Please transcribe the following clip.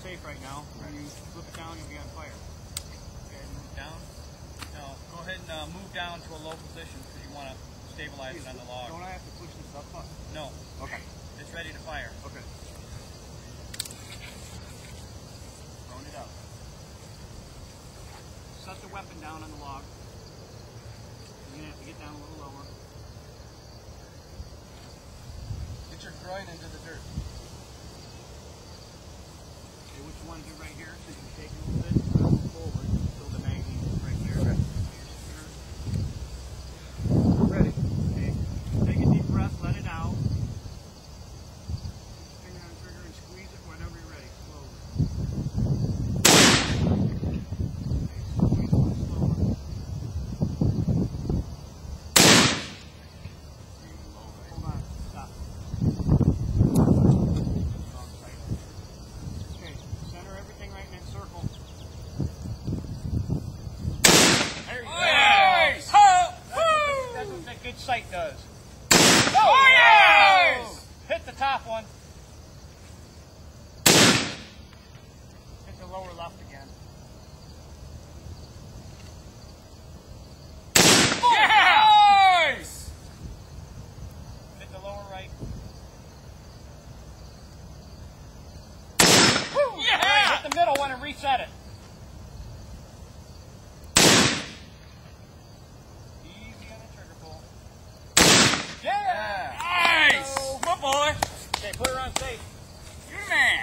safe right now. When you flip it down, you'll be on fire. Okay, move down. Now, go ahead and move down to a low position because you want to stabilize it on the log. Don't I have to push this up button? No. Okay. It's ready to fire. Okay. Throwing it out. Set the weapon down on the log. You're going to have to get down a little lower. Get your groin into the dirt. Okay, which one's it right here? So you can shake it a little bit, move forward, so the magazine is right here. Okay. Ready. Okay. Take a deep breath, let it out. Finger on the trigger and squeeze it whenever you're ready. Slowly. Okay, squeeze it slower. Hold on. Stop. Okay, center everything right in that circle. There you go. Nice! That's what that good sight does. Oh, yes! Hit the top one. Hit the lower left again. Nice! Hit the lower right. Yeah! Hit the middle one and reset it. Easy on the trigger pull. Yeah! Nice! Good boy. Okay, put her on safe. You're the man!